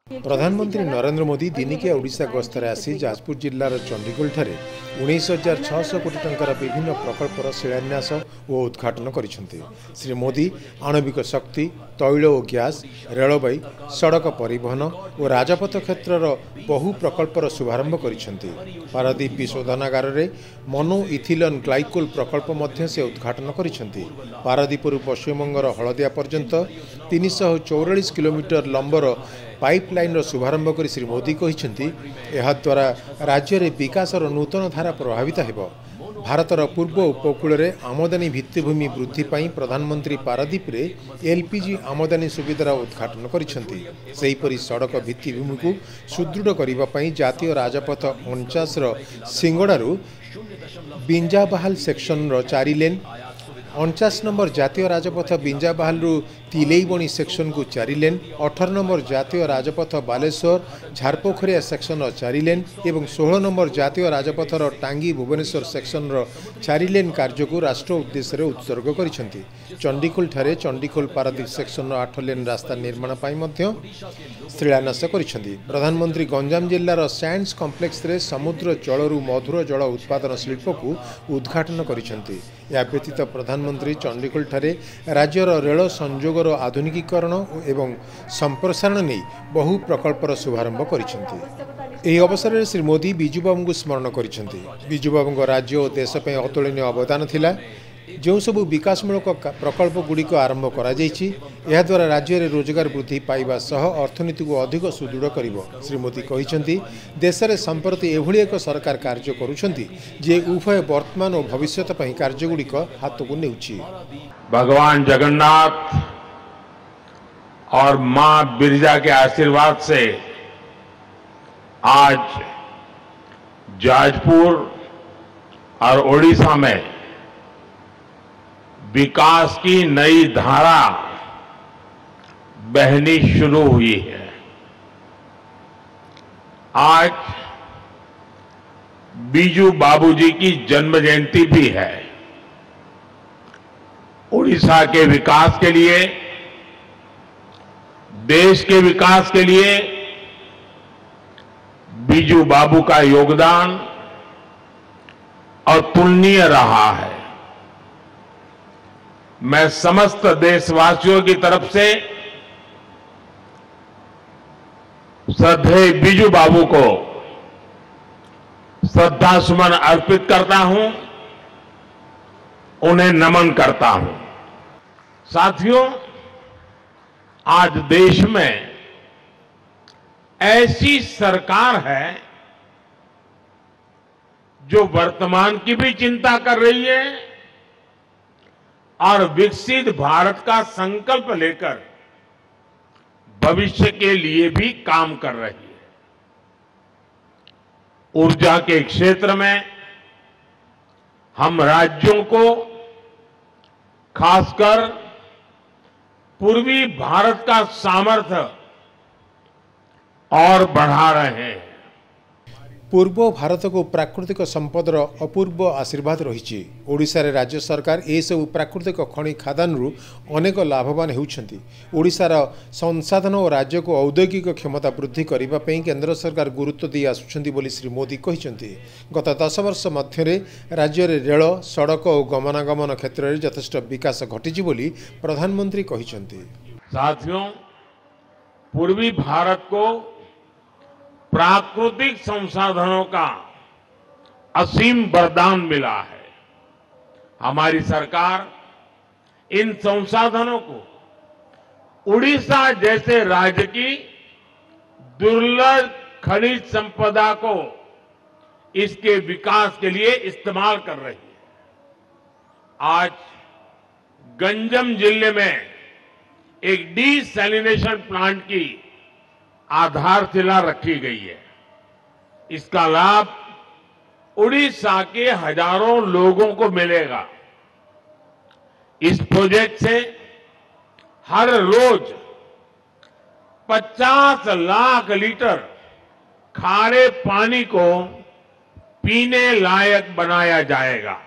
प्रधानमंत्री नरेंद्र मोदी दिनिकिया ओडिशा गस्तरे आसी जाजपुर जिल्लार चंडीगोल ठारे 19,600 कोटी टंकार विभिन्न प्रकल्पर शिलान्यास और उद्घाटन करिसेंति। श्री मोदी आणविक शक्ति, तैल और गैस, रेलवे, सड़क परिवहन और राजपथ क्षेत्रर बहु प्रकल्पर शुभारंभ करिसेंति। पारादीप विशोधनागार रे मोनो इथिलीन ग्लाइकोल प्रकल्प मध्य से उद्घाटन करिसेंति। पारादीपरू पश्चिमबंगर हलदिया पर्यंत 344 किलोमीटर लंबर पाइपलाइन शुभारंभ कर श्री मोदी कहते यह द्वारा राज्य में विकासर नूतन धारा प्रभावित हो। भारतर पूर्व उपकूल में आमदानी भित्तिभूमि वृद्धि पाई प्रधानमंत्री पारादीप रे एलपीजी आमदानी सुविधार उद्घाटन करिसेंति। सड़क भित्तिभूमि को सुदृढ़ करने जातीय राजपथ 49 Singdaru Binjabahal section 4 lane, 49 number जातीय राजपथ बिंजाबाहाल तिलेईबणी सेक्शन को 4 लेन, 18 नंबर जातीय राजपथ बालेश्वर झारपोखरिया सेक्शन 4 लेन एवं 16 नंबर जातीय राजपथर टांगी भुवनेश्वर सेक्शन 4 लेन कार्य को राष्ट्र उद्देश्य उत्सर्ग करिसेंति। चंडीखोल ठारे चंडीखोल पारादीप सेक्शन 8 लेन रास्ता निर्माण पाई मध्य शिलान्यास करिसेंति। प्रधानमंत्री गंजाम जिल्लार साइंस कॉम्प्लेक्स रे समुद्र जलरू मधुर जल उत्पादन शिल्प को उद्घाटन करिसेंति। या व्यतीत प्रधानमंत्री चंडीखोल ठारे राज्यर रेल संयोगर आधुनिकीकरण एवं संप्रसारण नहीं बहु प्रकल्पर शुभारंभ करिसेंति। एही अवसर में श्री मोदी विजुबाबू को स्मरण करिसेंति। विजुबाबू राज्य और देश पे अतुलनीय अवदान थिला। जो सबु विकासमूलक प्रकल्प गुड़िक आरंभ करा जायछि यह द्वारा राज्य में रोजगार वृद्धि पाइबा सह अर्थनीति को अधिक सुदृढ़ करिवो। श्री मोदी कहिसेंति देश में संप्रति एभली एक सरकार कार्य करुछंती जे उभय वर्तमान और भविष्यत पई कार्य गुड़िक हाथ को नेउछि। भगवान जगन्नाथ और मां बिरजा के आशीर्वाद से आज जाजपुर और ओडिशा में विकास की नई धारा बहनी शुरू हुई है। आज बीजू बाबूजी की जन्म जयंती भी है। ओडिशा के विकास के लिए, देश के विकास के लिए बीजू बाबू का योगदान अतुलनीय रहा है। मैं समस्त देशवासियों की तरफ से श्रद्धेय बीजू बाबू को श्रद्धा सुमन अर्पित करता हूं, उन्हें नमन करता हूं। साथियों, आज देश में ऐसी सरकार है जो वर्तमान की भी चिंता कर रही है और विकसित भारत का संकल्प लेकर भविष्य के लिए भी काम कर रही है। ऊर्जा के क्षेत्र में हम राज्यों को, खासकर पूर्वी भारत का सामर्थ्य और बढ़ा रहे हैं। पूर्व भारत को प्राकृतिक संपदर अपूर्व आशीर्वाद रही। ओडिशा रे राज्य सरकार ए सब प्राकृतिक खनि खादानरू अनेक लाभवान होउछंती। ओडिशार संसाधन और राज्य को औद्योगिक क्षमता वृद्धि करने पे केंद्र सरकार गुरुत्व दी आसुछंती बोली श्री मोदी कहिसेंती। गत 10 वर्ष मध्य राज्य रे रेल, सड़क और गमनागमन क्षेत्र में यथेष्ट विकास घटिछि बोली प्रधानमंत्री कहिसेंती। साथियों, पूर्वी भारत को प्राकृतिक संसाधनों का असीम वरदान मिला है। हमारी सरकार इन संसाधनों को उड़ीसा जैसे राज्य की दुर्लभ खनिज संपदा को इसके विकास के लिए इस्तेमाल कर रही है। आज गंजम जिले में एक डिसैलिनेशन प्लांट की आधारशिला रखी गई है। इसका लाभ उड़ीसा के हजारों लोगों को मिलेगा। इस प्रोजेक्ट से हर रोज 50 लाख लीटर खारे पानी को पीने लायक बनाया जाएगा।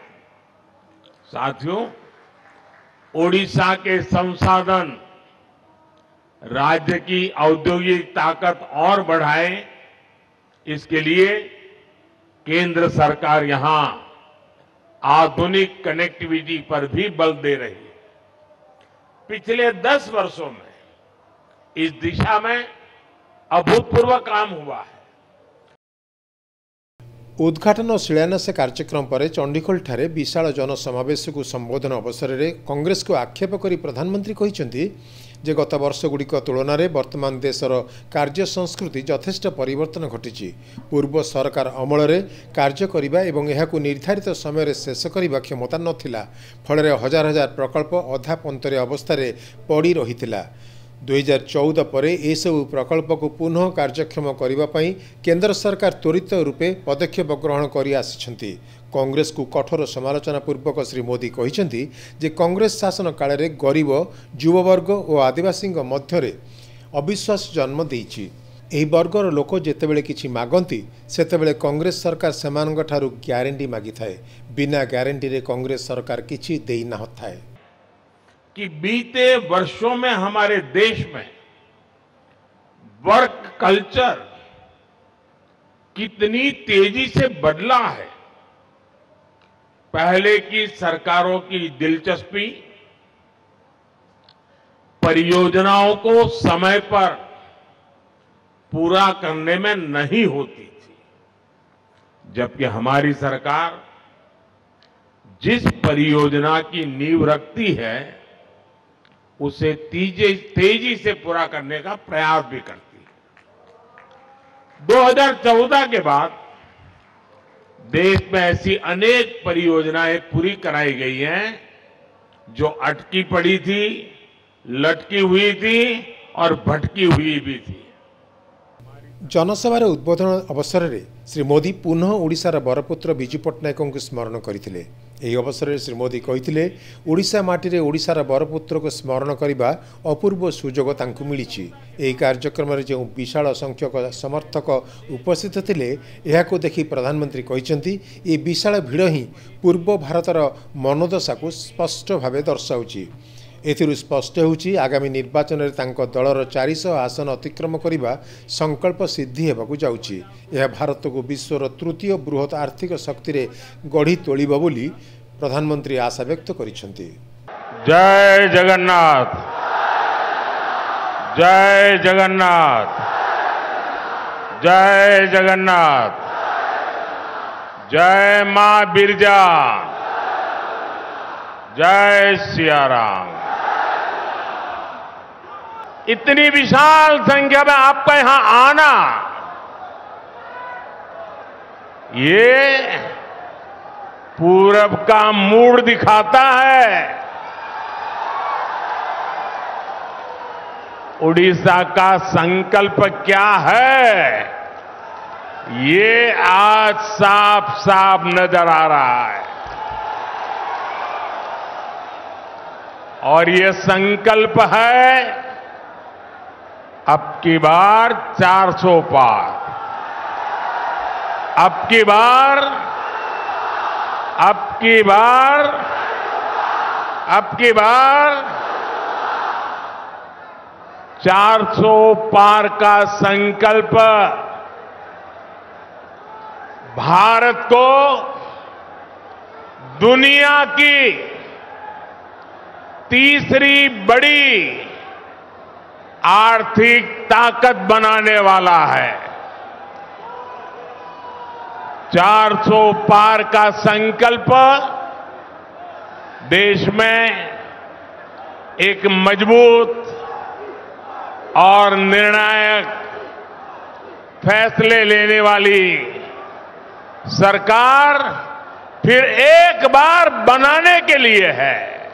साथियों, ओडिशा के संसाधन राज्य की औद्योगिक ताकत और बढ़ाए, इसके लिए केंद्र सरकार यहां आधुनिक कनेक्टिविटी पर भी बल दे रही है। पिछले 10 वर्षों में इस दिशा में अभूतपूर्व काम हुआ है। उद्घाटन और शिलान्यास कार्यक्रम पर चंडीगढ़ ठारे विशाल जनसमावेश को संबोधन अवसर में कांग्रेस को आक्षेप कर प्रधानमंत्री कहते जे गत वर्षगुड़िक तुलन में वर्तमान देशर कार्य संस्कृति यथेष्ट परिवर्तन घटी। पूर्व सरकार अमल में कार्य करने और यह निर्धारित समय शेष करने क्षमता नथिला, फल हजार हजार प्रकल्प अधा पंतरे अवस्था पड़ी रही। 2014 पर एसबू प्रकल्प को पुनः कार्यक्षम करने केंद्र सरकार त्वरित रूपे पदक्षेप ग्रहण कर आसी। कांग्रेस को कठोर समालोचना पूर्वक श्री मोदी कहते जे कांग्रेस शासन काल में गरीब युववर्ग और आदिवासी मध्य अविश्वास जन्म देइछि। एही वर्गर लोक जेतेबेले किछि मागंती सेतेबेले कांग्रेस सरकार सेमानक ठारू ग्यारंटी मागी थाए। बिना ग्यारंटी रे कांग्रेस सरकार किछि देई ना थाए। कि बीते वर्षों में हमारे देश में वर्क कल्चर कितनी तेजी से बदला है। पहले की सरकारों की दिलचस्पी परियोजनाओं को समय पर पूरा करने में नहीं होती थी, जबकि हमारी सरकार जिस परियोजना की नींव रखती है उसे तेजी से पूरा करने का प्रयास भी करती है। 2014 के बाद देश में ऐसी अनेक परियोजनाएं पूरी कराई गई हैं जो अटकी पड़ी थी, लटकी हुई थी और भटकी हुई भी थी। जनसभा उद्बोधन अवसर में श्री मोदी पुनः ओडिशार बरपुत्र विजु पट्टनायक को स्मरण करथिले। एही अवसर में श्री मोदी कहते ओडिशा माटी रे ओडिशार बरपुत्र को स्मरण करने अपूर्व सुजोग तांकु मिलिछि। एही कार्यक्रम में जो विशाल संख्यक समर्थक उपस्थित थिले एहाको देखि प्रधानमंत्री कहते ये विशाल भिड़ ही पूर्व भारतर मनोदशा को स्पष्ट भाव दर्शाउछि। एथिरु स्पष्ट होउछि आगामी निर्वाचन में तांको दलर 400 आसन अतिक्रम करने संकल्प सिद्धि हेबाकु जाउछि। यह भारत को विश्वर तृतीय बृहत आर्थिक शक्ति रे गढ़ी तोलिबो बोली प्रधानमंत्री आशा व्यक्त करिसेंति। जय जगन्नाथ, जय जगन्नाथ, जय जगन्नाथ, जय मां बिरजा, जय सिया राम। इतनी विशाल संख्या में आपका यहां आना ये पूरब का मूड दिखाता है। उड़ीसा का संकल्प क्या है ये आज साफ साफ नजर आ रहा है। और ये संकल्प है अब की बार 400 पार, अब की बार 400 पार का संकल्प भारत को दुनिया की तीसरी बड़ी आर्थिक ताकत बनाने वाला है। 400 पार का संकल्प देश में एक मजबूत और निर्णायक फैसले लेने वाली सरकार फिर एक बार बनाने के लिए है।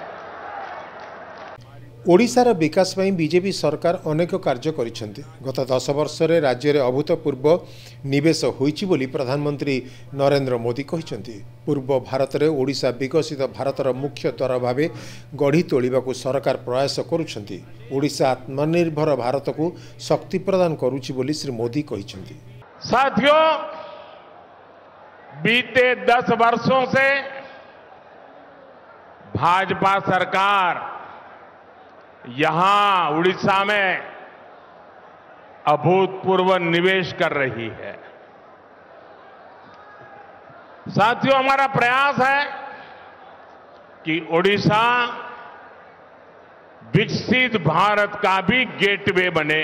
ओडिशार विकास पई बीजेपी सरकार अनेक कार्य करिसेंति। गत 10 वर्ष रे राज्य रे अभूतपूर्व निवेश होईछि बोली प्रधानमंत्री नरेंद्र मोदी कहिसेंति। पूर्व भारत रे ओडिशा विकसित भारतर मुख्य द्वार भावे गढ़ी तोलिबाकू सरकार प्रयास करुछंती। ओडिशा आत्मनिर्भर भारत को शक्ति प्रदान करुछि बोली श्री मोदी कहिसेंति। साथियों, बीते 10 वर्षों से भाजपा सरकार यहां उड़ीसा में अभूतपूर्व निवेश कर रही है। साथियों, हमारा प्रयास है कि ओडिशा विकसित भारत का भी गेटवे बने।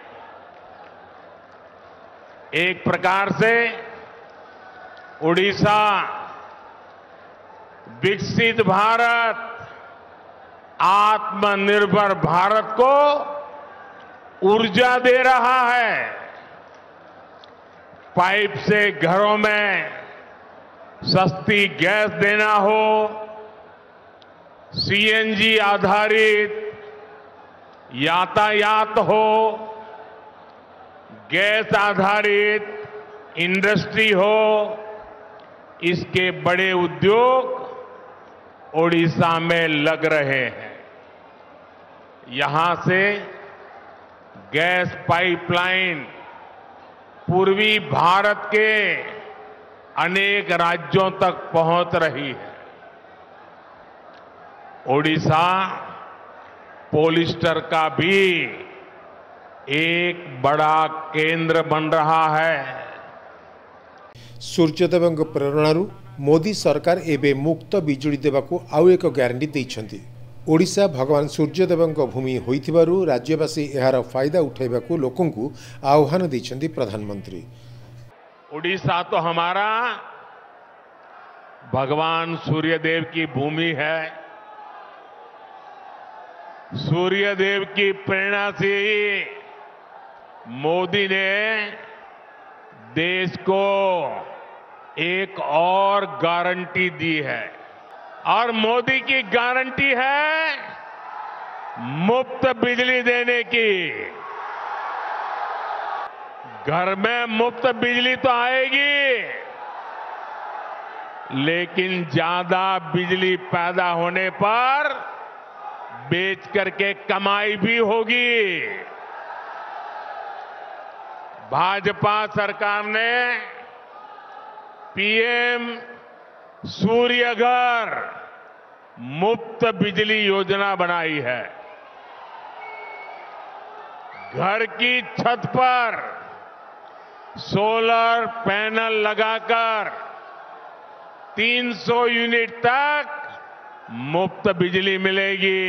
एक प्रकार से ओडिशा विकसित भारत, आत्मनिर्भर भारत को ऊर्जा दे रहा है। पाइप से घरों में सस्ती गैस देना हो, सीएनजी आधारित यातायात हो, गैस आधारित इंडस्ट्री हो, इसके बड़े उद्योग ओडिशा में लग रहे हैं। यहां से गैस पाइपलाइन पूर्वी भारत के अनेक राज्यों तक पहुंच रही है। ओडिशा पॉलिस्टर का भी एक बड़ा केंद्र बन रहा है। सूर्यदेव प्रेरणारू मोदी सरकार एवं मुक्त बिजुली देवाकू आउ एक ग्यारंटी देइछंती। ओडिशा भगवान सूर्यदेव भूमि होइथिबारु राज्यवासी एहार फायदा उठाइबाकू लोकंकू आह्वान देइछंती प्रधानमंत्री। ओडिशा तो हमारा भगवान सूर्यदेव की भूमि है। सूर्यदेव की प्रेरणा से ही मोदी ने देश को एक और गारंटी दी है, और मोदी की गारंटी है मुफ्त बिजली देने की। घर में मुफ्त बिजली तो आएगी, लेकिन ज्यादा बिजली पैदा होने पर बेच करके कमाई भी होगी। भाजपा सरकार ने पीएम सूर्य घर मुफ्त बिजली योजना बनाई है। घर की छत पर सोलर पैनल लगाकर 300 यूनिट तक मुफ्त बिजली मिलेगी।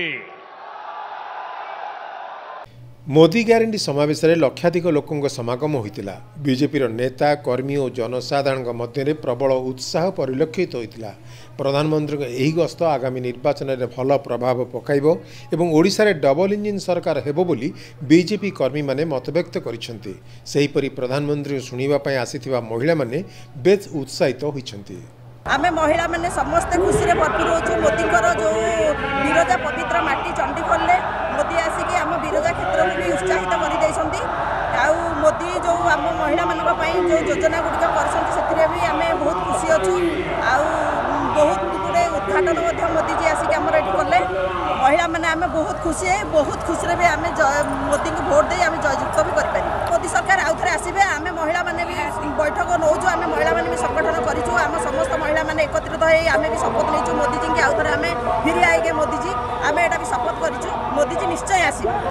मोदी ग्यारंटी समावेश में लक्षाधिक लोकों समागम होता। बीजेपी नेता कर्मी और जनसाधारण मध्य प्रबल उत्साह परिलक्षित होता। प्रधानमंत्री यही गस्त आगामी निर्वाचन में भल प्रभाव पकाइब एवं ओडिशा रे डबल इंजिन सरकार हेबो बोली बीजेपी कर्मी माने मतव्यक्त करिसेंती। सेहीपरि प्रधानमंत्री सुनिबा आसीथिबा महिला माने बेस उत्साहित होइछंती। आमे महिला माने समस्त खुशी रे भरपूर होछु। मोदी जो विरोधा पवित्र माटी चंडीखोल मोदी आसिक आम विरोधा क्षेत्र में भी उत्साहित कर मोदी जो आम महिला मान जो योजना गुड़िक कर भी आम बहुत खुशी अच्छु। बहुत गुड़े उद्घाटन मोदी जी आसिक आमर ये कले। महिला मैंने आम बहुत खुशी है। बहुत खुशी भी आम मोदी को भोट दे आम जययुक्त भी कर मोदी सरकार आउ थे आसबे। आम महिला मैंने भी बैठक नौचु। आम महिला मैंने भी संगठन करूँ। आम समस्त महिला मैंने एकत्रित हो आम भी शपथ नहीं मोदी जी की आउ थे आम फिर आएगे मोदी जी। आम यहाँ भी शपथ करूँ मोदी जी निश्चय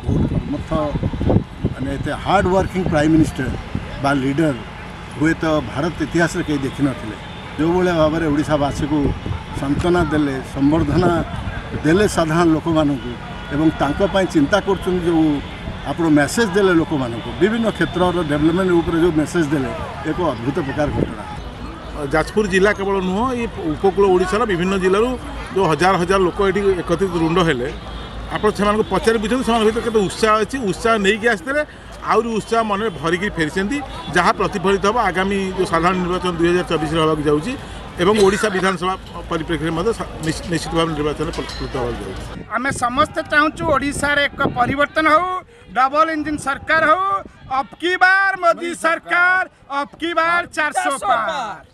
आस हार्ड वर्किंग प्राइम मिनिस्टर बा लीडर हुए तो भारत इतिहास कहीं देखी ना जो भाया भाव में ओडिशावासी को सांत्वना देले संबर्धना देले साधारण लोक मानू चिंता कर जो आप मेसेज देले लोक विभिन्न क्षेत्र डेवलपमेंट उपर जो मेसेज देले एक अद्भुत प्रकार घटना। जाजपुर जिला केवल नुह ये उपकूल ओडिशार विभिन्न जिलूर जो हजार हजार लोक ये एकत्रित रुंड हेले आप पचारि बुझे के उत्साह अच्छी। उत्साह नहीं कि आसते आउरी उत्साह मन में भरिकी फेरी जहाँ प्रतिफलित हम आगामी जो साधारण निर्वाचन 2024 होगा जाऊँगी एवं ओडिशा विधानसभा परिप्रेक्षी में निश्चित भाव निर्वाचन प्रस्तुत होगा। आम समस्ते चाहूँ ओडिशा रे एक परिवर्तन हो, डबल इंजिन सरकार हो। अब की बार मोदी सरकार, अब की बार 400 पार।